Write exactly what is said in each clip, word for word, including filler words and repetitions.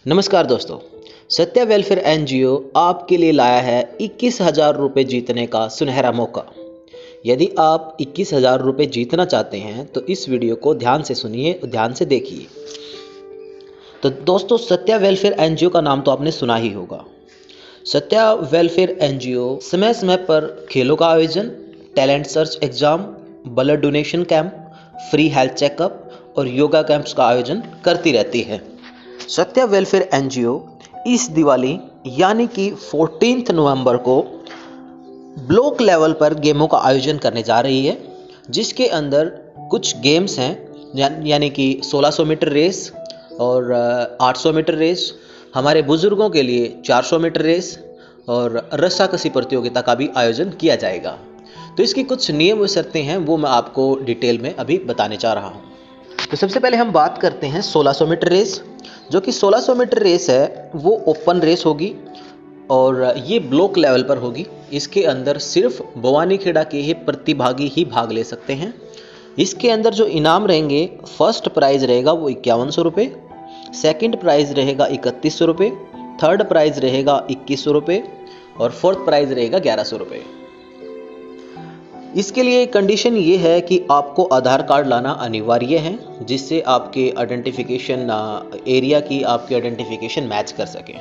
नमस्कार दोस्तों, Satya welfare NGO आपके लिए लाया है इक्कीस हजार रुपये जीतने का सुनहरा मौका। यदि आप इक्कीस हजार रुपये जीतना चाहते हैं तो इस वीडियो को ध्यान से सुनिए, ध्यान से देखिए। तो दोस्तों, सत्या वेलफेयर एनजीओ का नाम तो आपने सुना ही होगा। सत्या वेलफेयर एनजीओ समय समय पर खेलों का आयोजन, talent search exam, blood donation camp, free health checkup और योगा कैंप्स का आयोजन करती रहती है। सत्या वेलफेयर एनजीओ इस दिवाली यानी कि चौदह नवंबर को ब्लॉक लेवल पर गेमों का आयोजन करने जा रही है, जिसके अंदर कुछ गेम्स हैं या, यानी कि सोलह सौ मीटर रेस और आठ सौ मीटर रेस, हमारे बुजुर्गों के लिए चार सौ मीटर रेस और रस्साकसी प्रतियोगिता का भी आयोजन किया जाएगा। तो इसकी कुछ नियम व शर्तें हैं, वो मैं आपको डिटेल में अभी बताने जा रहा हूँ। तो सबसे पहले हम बात करते हैं सोलह सौ मीटर रेस। जो कि सोलह सौ मीटर रेस है वो ओपन रेस होगी और ये ब्लॉक लेवल पर होगी। इसके अंदर सिर्फ भवानीखेड़ा के ही प्रतिभागी ही भाग ले सकते हैं। इसके अंदर जो इनाम रहेंगे, फर्स्ट प्राइज़ रहेगा वो इक्यावन सौ रुपये, सेकेंड प्राइज़ रहेगा इकतीस सौ रुपये, थर्ड प्राइज़ रहेगा इक्कीस सौ रुपये और फोर्थ प्राइज़ रहेगा ग्यारह सौ रुपये। इसके लिए कंडीशन ये है कि आपको आधार कार्ड लाना अनिवार्य है, जिससे आपके आइडेंटिफिकेशन एरिया की आपकी आइडेंटिफिकेशन मैच कर सके।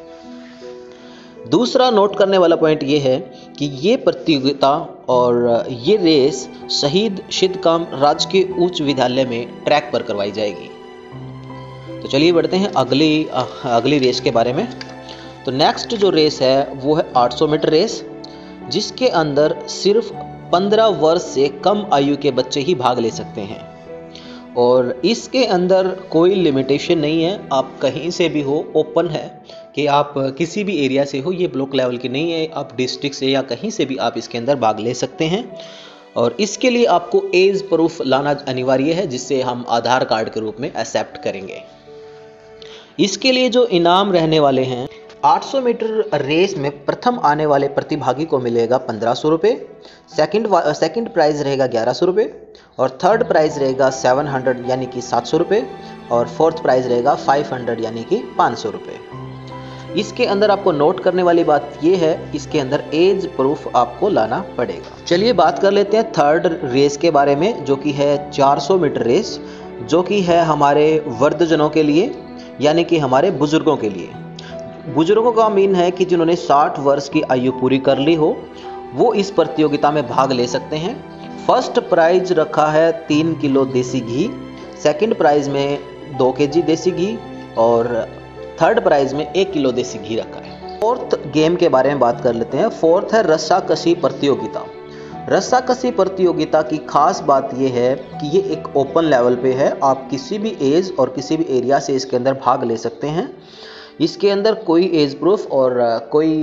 दूसरा नोट करने वाला पॉइंट ये है कि ये प्रतियोगिता और ये रेस शहीद सिद्धकाम राजकीय उच्च विद्यालय में ट्रैक पर करवाई जाएगी। तो चलिए बढ़ते हैं अगली अगली रेस के बारे में। तो नेक्स्ट जो रेस है वो है आठ सौ मीटर रेस, जिसके अंदर सिर्फ पंद्रह वर्ष से कम आयु के बच्चे ही भाग ले सकते हैं और इसके अंदर कोई लिमिटेशन नहीं है। आप कहीं से भी हो, ओपन है कि आप किसी भी एरिया से हो, ये ब्लॉक लेवल की नहीं है। आप डिस्ट्रिक्ट से या कहीं से भी आप इसके अंदर भाग ले सकते हैं और इसके लिए आपको एज प्रूफ लाना अनिवार्य है, जिससे हम आधार कार्ड के रूप में एक्सेप्ट करेंगे। इसके लिए जो इनाम रहने वाले हैं, आठ सौ मीटर रेस में प्रथम आने वाले प्रतिभागी को मिलेगा पंद्रह सौ रुपये, सेकेंड सेकेंड प्राइज़ रहेगा ग्यारह सौ रुपये और थर्ड प्राइज़ रहेगा सात सौ यानी कि सात सौ रुपये और फोर्थ प्राइज़ रहेगा पाँच सौ यानी कि पाँच सौ रुपये। इसके अंदर आपको नोट करने वाली बात यह है, इसके अंदर एज प्रूफ आपको लाना पड़ेगा। चलिए बात कर लेते हैं थर्ड रेस के बारे में, जो कि है चार सौ मीटर रेस, जो कि है हमारे वृद्धजनों के लिए यानी कि हमारे बुजुर्गों के लिए। बुजुर्गों का मीन है कि जिन्होंने साठ वर्ष की आयु पूरी कर ली हो, वो इस प्रतियोगिता में भाग ले सकते हैं। फर्स्ट प्राइज रखा है तीन किलो देसी घी, सेकंड प्राइज में दो केजी देसी घी और थर्ड प्राइज में एक किलो देसी घी रखा है। फोर्थ गेम के बारे में बात कर लेते हैं। फोर्थ है रस्साकसी प्रतियोगिता। रस्साकसी प्रतियोगिता की खास बात यह है कि ये एक ओपन लेवल पे है। आप किसी भी एज और किसी भी एरिया से इसके अंदर भाग ले सकते हैं। इसके अंदर कोई एज प्रूफ और कोई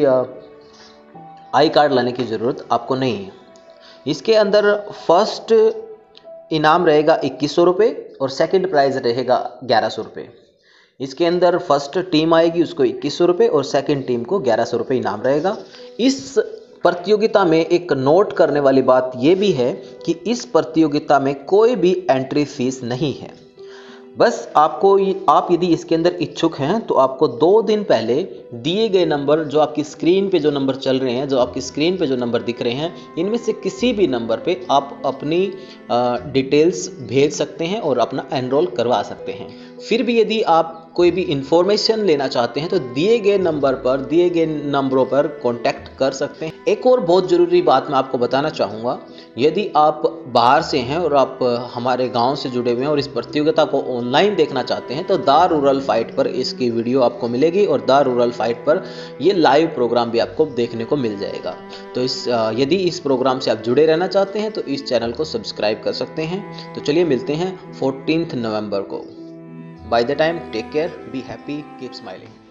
आई कार्ड लाने की ज़रूरत आपको नहीं है। इसके अंदर फर्स्ट इनाम रहेगा इक्कीस सौ रुपये और सेकेंड प्राइज़ रहेगा ग्यारह सौ रुपये। इसके अंदर फर्स्ट टीम आएगी, उसको इक्कीस सौ रुपये और सेकेंड टीम को ग्यारह सौ रुपये इनाम रहेगा। इस प्रतियोगिता में एक नोट करने वाली बात यह भी है कि इस प्रतियोगिता में कोई भी एंट्री फीस नहीं है। बस आपको आप यदि इसके अंदर इच्छुक हैं तो आपको दो दिन पहले दिए गए नंबर, जो आपकी स्क्रीन पे जो नंबर चल रहे हैं, जो आपकी स्क्रीन पे जो नंबर दिख रहे हैं, इनमें से किसी भी नंबर पे आप अपनी डिटेल्स भेज सकते हैं और अपना एनरोल करवा सकते हैं। फिर भी यदि आप कोई भी इंफॉर्मेशन लेना चाहते हैं तो दिए गए नंबर पर दिए गए नंबरों पर कांटेक्ट कर सकते हैं। एक और बहुत ज़रूरी बात मैं आपको बताना चाहूँगा, यदि आप बाहर से हैं और आप हमारे गांव से जुड़े हुए हैं और इस प्रतियोगिता को ऑनलाइन देखना चाहते हैं तो द रूरल फाइट पर इसकी वीडियो आपको मिलेगी और द रूरल फाइट पर ये लाइव प्रोग्राम भी आपको देखने को मिल जाएगा। तो इस यदि इस प्रोग्राम से आप जुड़े रहना चाहते हैं तो इस चैनल को सब्सक्राइब कर सकते हैं। तो चलिए मिलते हैं चौदह नवंबर को। By the time, take care, be happy, keep smiling.